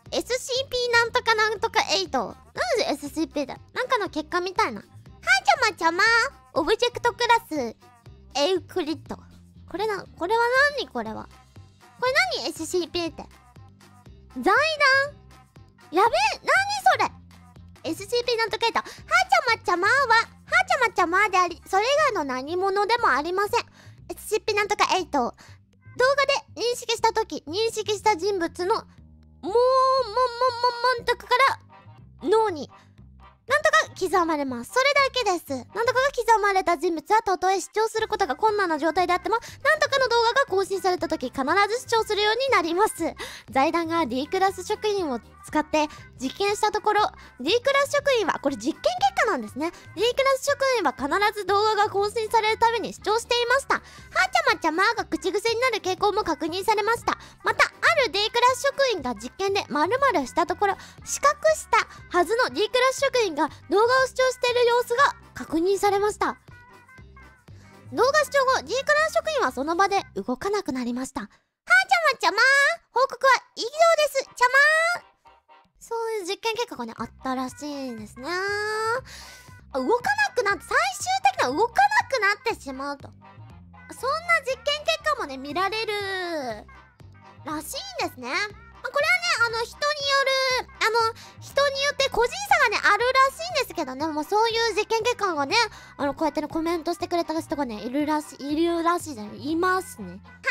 SCP なんとかなんとか8。なんで SCP だ？なんかの結果みたいな。はちゃまちゃまオブジェクトクラスエウクリッド。これは何？これは。これ何 SCP って。財団？やべえ、何それ SCP なんとか8。はちゃまちゃまは、はちゃまちゃまであり、それ以外の何者でもありません。SCP なんとか8。動画で認識した人物のもんとかから脳になんとか刻まれます。それだけです。なんとかが刻まれた人物はたとえ視聴することが困難な状態であっても、なんとかの動画が更新された時必ず視聴するようになります。財団が D クラス職員を使って実験したところ、D クラス職員は、これ実験結果なんですね。D クラス職員は必ず動画が更新されるために視聴していました。はちゃまちゃまが口癖になる傾向も確認されました。また、ある D クラス職員が実験で〇〇したところ、視覚したはずの D クラス職員が動画を視聴している様子が確認されました。動画視聴後、D クラス職員はその場で動かなくなりました。はちゃまちゃま報告は以上です。ちゃまそういう実験結果がね、あったらしいんですね。動かなくなって、最終的には動かなくなってしまうと。そんな実験結果もね、見られるらしいんですね。これはね、人によって個人差がね、あるらしいんですけどね、もうそういう実験結果がね、こうやってね、コメントしてくれた人がね、いるらしいじゃない、いますね。は